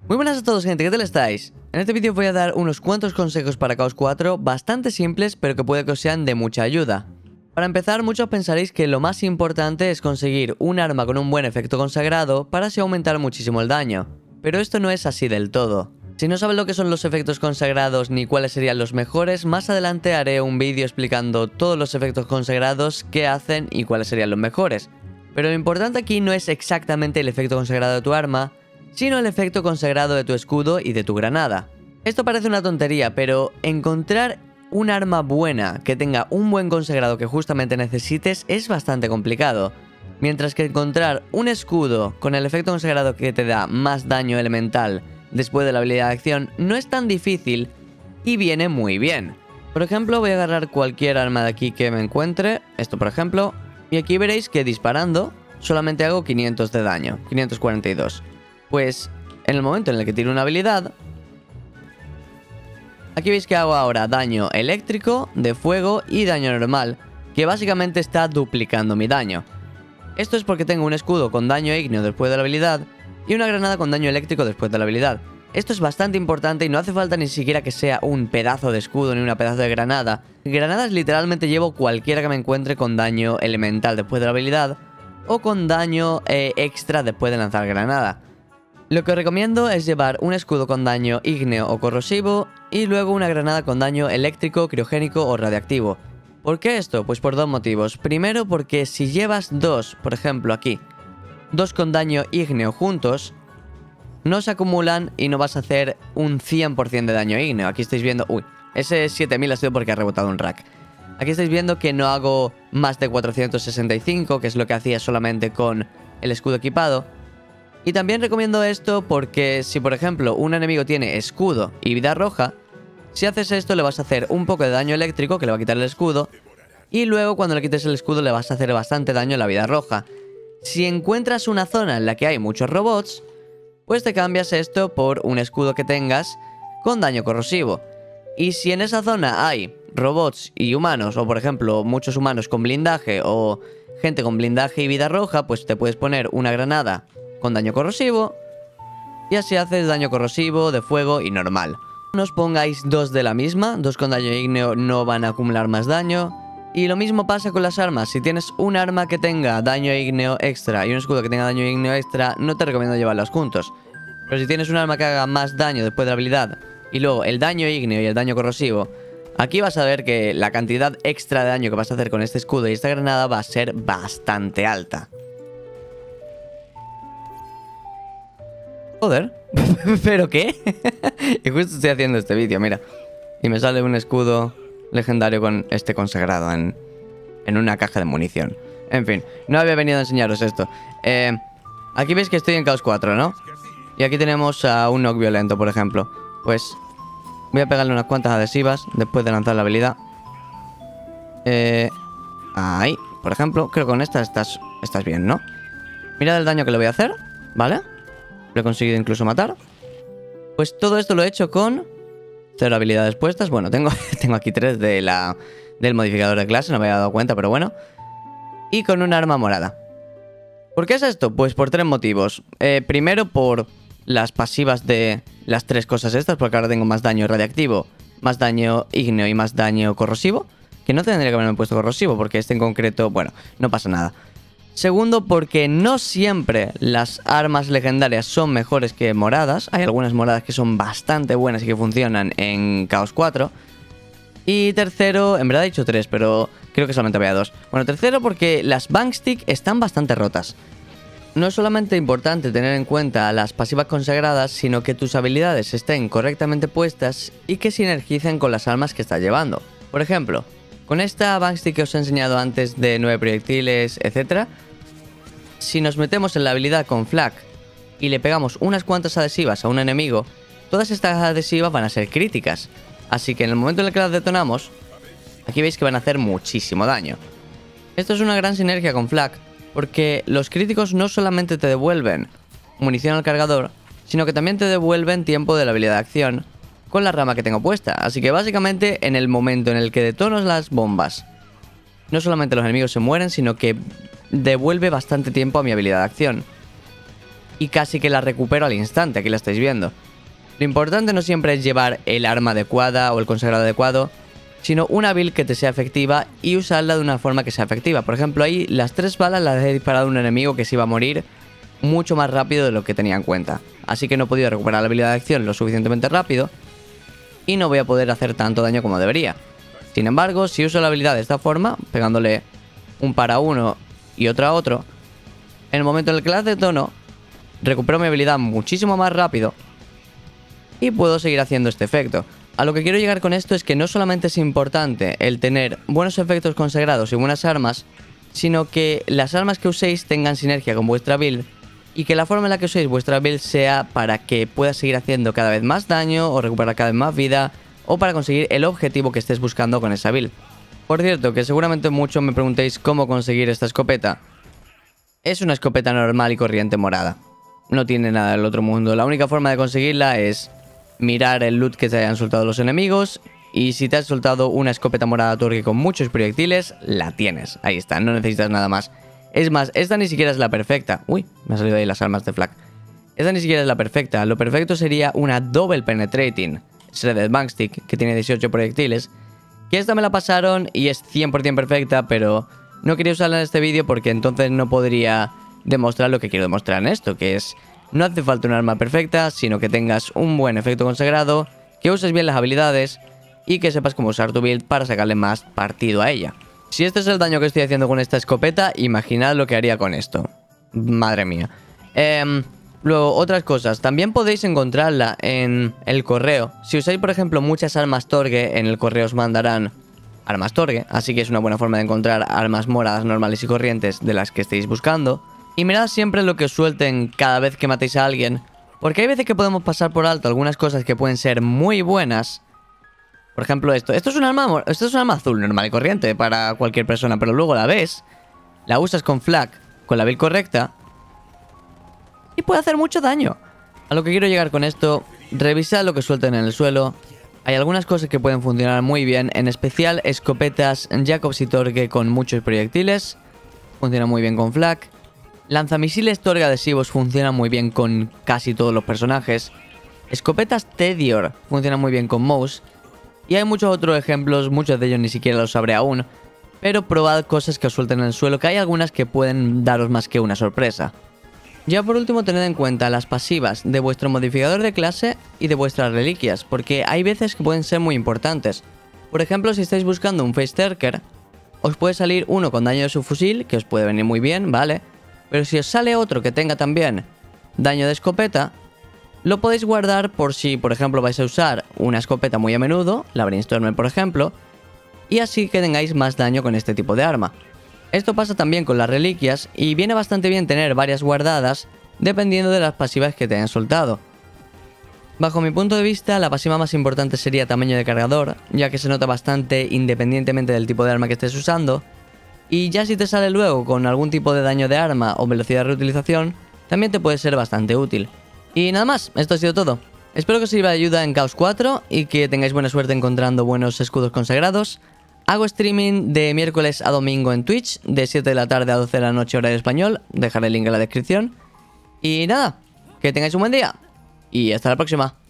Muy buenas a todos, gente, ¿qué tal estáis? En este vídeo voy a dar unos cuantos consejos para Chaos 4 bastante simples, pero que puede que os sean de mucha ayuda. Para empezar, muchos pensaréis que lo más importante es conseguir un arma con un buen efecto consagrado para así aumentar muchísimo el daño. Pero esto no es así del todo. Si no sabes lo que son los efectos consagrados ni cuáles serían los mejores, más adelante haré un vídeo explicando todos los efectos consagrados, qué hacen y cuáles serían los mejores. Pero lo importante aquí no es exactamente el efecto consagrado de tu arma, sino el efecto consagrado de tu escudo y de tu granada. Esto parece una tontería, pero encontrar un arma buena que tenga un buen consagrado que justamente necesites es bastante complicado. Mientras que encontrar un escudo con el efecto consagrado que te da más daño elemental después de la habilidad de acción no es tan difícil y viene muy bien. Por ejemplo, voy a agarrar cualquier arma de aquí que me encuentre, esto por ejemplo, y aquí veréis que disparando solamente hago 500 de daño, 542. Pues en el momento en el que tiro una habilidad, aquí veis que hago ahora daño eléctrico, de fuego y daño normal, que básicamente está duplicando mi daño. Esto es porque tengo un escudo con daño ígneo después de la habilidad y una granada con daño eléctrico después de la habilidad. Esto es bastante importante y no hace falta ni siquiera que sea un pedazo de escudo ni una pedazo de granada. Granadas literalmente llevo cualquiera que me encuentre con daño elemental después de la habilidad o con daño extra después de lanzar granada. Lo que os recomiendo es llevar un escudo con daño ígneo o corrosivo y luego una granada con daño eléctrico, criogénico o radiactivo. ¿Por qué esto? Pues por dos motivos. Primero, porque si llevas dos, por ejemplo aquí, dos con daño ígneo juntos, no se acumulan y no vas a hacer un 100% de daño ígneo. Aquí estáis viendo... Uy, ese 7000 ha sido porque ha rebotado un rack. Aquí estáis viendo que no hago más de 465, que es lo que hacía solamente con el escudo equipado. Y también recomiendo esto porque si por ejemplo un enemigo tiene escudo y vida roja, si haces esto le vas a hacer un poco de daño eléctrico que le va a quitar el escudo y luego cuando le quites el escudo le vas a hacer bastante daño en la vida roja. Si encuentras una zona en la que hay muchos robots, pues te cambias esto por un escudo que tengas con daño corrosivo. Y si en esa zona hay robots y humanos, o por ejemplo muchos humanos con blindaje o gente con blindaje y vida roja, pues te puedes poner una granada con daño corrosivo y así haces daño corrosivo, de fuego y normal. No os pongáis dos de la misma, dos con daño ígneo no van a acumular más daño. Y lo mismo pasa con las armas. Si tienes un arma que tenga daño ígneo extra y un escudo que tenga daño ígneo extra, no te recomiendo llevarlos juntos. Pero si tienes un arma que haga más daño después de la habilidad y luego el daño ígneo y el daño corrosivo, aquí vas a ver que la cantidad extra de daño que vas a hacer con este escudo y esta granada va a ser bastante alta. Joder, ¿pero qué? Y justo estoy haciendo este vídeo, mira. Y me sale un escudo legendario con este consagrado en una caja de munición. En fin, no había venido a enseñaros esto. Aquí veis que estoy en Chaos 4, ¿no? Y aquí tenemos a un Nock violento, por ejemplo. Pues voy a pegarle unas cuantas adhesivas después de lanzar la habilidad. Ahí, por ejemplo. Creo que con esta estás bien, ¿no? Mirad el daño que le voy a hacer, ¿vale? Lo he conseguido incluso matar. Pues todo esto lo he hecho con 0 habilidades puestas. Bueno, tengo aquí 3 del modificador de clase, no me había dado cuenta, pero bueno. Y con un arma morada. ¿Por qué es esto? Pues por 3 motivos. Primero por las pasivas de las 3 cosas estas, porque ahora tengo más daño radiactivo, más daño ígneo y más daño corrosivo. Que no tendría que haberme puesto corrosivo, porque este en concreto, bueno, no pasa nada. Segundo, porque no siempre las armas legendarias son mejores que moradas. Hay algunas moradas que son bastante buenas y que funcionan en Chaos 4. Y tercero, en verdad he dicho 3, pero creo que solamente había 2. Bueno, tercero porque las Bangstick están bastante rotas. No es solamente importante tener en cuenta las pasivas consagradas, sino que tus habilidades estén correctamente puestas y que sinergicen con las armas que estás llevando. Por ejemplo, con esta Bangstick que os he enseñado antes de 9 proyectiles, etc., si nos metemos en la habilidad con Flak y le pegamos unas cuantas adhesivas a un enemigo, todas estas adhesivas van a ser críticas. Así que en el momento en el que las detonamos, aquí veis que van a hacer muchísimo daño. Esto es una gran sinergia con Flak, porque los críticos no solamente te devuelven munición al cargador, sino que también te devuelven tiempo de la habilidad de acción con la rama que tengo puesta. Así que básicamente en el momento en el que detonas las bombas, no solamente los enemigos se mueren, sino que devuelve bastante tiempo a mi habilidad de acción. y casi que la recupero al instante, aquí la estáis viendo. Lo importante no siempre es llevar el arma adecuada o el consagrado adecuado, sino una build que te sea efectiva y usarla de una forma que sea efectiva. Por ejemplo, ahí las 3 balas las he disparado a un enemigo que se iba a morir mucho más rápido de lo que tenía en cuenta. Así que no he podido recuperar la habilidad de acción lo suficientemente rápido y no voy a poder hacer tanto daño como debería. Sin embargo, si uso la habilidad de esta forma, pegándole un par a uno y otro a otro, en el momento en el que la detono, recupero mi habilidad muchísimo más rápido y puedo seguir haciendo este efecto. A lo que quiero llegar con esto es que no solamente es importante el tener buenos efectos consagrados y buenas armas, sino que las armas que uséis tengan sinergia con vuestra build y que la forma en la que uséis vuestra build sea para que puedas seguir haciendo cada vez más daño o recuperar cada vez más vida o para conseguir el objetivo que estés buscando con esa build. Por cierto, que seguramente muchos me preguntéis cómo conseguir esta escopeta. Es una escopeta normal y corriente morada. No tiene nada del otro mundo. La única forma de conseguirla es mirar el loot que te hayan soltado los enemigos. Y si te has soltado una escopeta morada turque con muchos proyectiles, la tienes. Ahí está, no necesitas nada más. Es más, esta ni siquiera es la perfecta. Uy, me han salido ahí las armas de flak. Esta ni siquiera es la perfecta. Lo perfecto sería una Double Penetrating Shredded Bang Stick, que tiene 18 proyectiles. Que esta me la pasaron y es 100% perfecta, pero no quería usarla en este vídeo porque entonces no podría demostrar lo que quiero demostrar en esto, que es no hace falta un arma perfecta, sino que tengas un buen efecto consagrado, que uses bien las habilidades y que sepas cómo usar tu build para sacarle más partido a ella. Si este es el daño que estoy haciendo con esta escopeta, imaginad lo que haría con esto. Madre mía. Luego, otras cosas. También podéis encontrarla en el correo. Si usáis, por ejemplo, muchas armas Torgue, en el correo os mandarán armas Torgue. Así que es una buena forma de encontrar armas moradas normales y corrientes de las que estéis buscando. Y mirad siempre lo que os suelten cada vez que matéis a alguien, porque hay veces que podemos pasar por alto algunas cosas que pueden ser muy buenas. Por ejemplo esto. Esto es un arma azul normal y corriente para cualquier persona, pero luego la ves, la usas con flak, con la build correcta, y puede hacer mucho daño. A lo que quiero llegar con esto, revisad lo que suelten en el suelo. Hay algunas cosas que pueden funcionar muy bien, en especial escopetas Jacobs y Torgue con muchos proyectiles. Funciona muy bien con flak. Lanzamisiles Torgue adhesivos funcionan muy bien con casi todos los personajes. Escopetas Tedior funcionan muy bien con Mouse. Y hay muchos otros ejemplos, muchos de ellos ni siquiera los sabré aún. Pero probad cosas que os suelten en el suelo, que hay algunas que pueden daros más que una sorpresa. Ya por último, tened en cuenta las pasivas de vuestro modificador de clase y de vuestras reliquias, porque hay veces que pueden ser muy importantes. Por ejemplo, si estáis buscando un Facezerker, os puede salir uno con daño de su fusil, que os puede venir muy bien, ¿vale? Pero si os sale otro que tenga también daño de escopeta, lo podéis guardar por si, por ejemplo, vais a usar una escopeta muy a menudo, la Brainstormer por ejemplo, y así que tengáis más daño con este tipo de arma. Esto pasa también con las reliquias y viene bastante bien tener varias guardadas dependiendo de las pasivas que te hayan soltado. Bajo mi punto de vista, la pasiva más importante sería tamaño de cargador, ya que se nota bastante independientemente del tipo de arma que estés usando. Y ya si te sale luego con algún tipo de daño de arma o velocidad de reutilización, también te puede ser bastante útil. Y nada más, esto ha sido todo. Espero que os sirva de ayuda en Chaos 4 y que tengáis buena suerte encontrando buenos escudos consagrados. Hago streaming de miércoles a domingo en Twitch, de 7 de la tarde a 12 de la noche hora de español. Dejaré el link en la descripción. Y nada, que tengáis un buen día. Y hasta la próxima.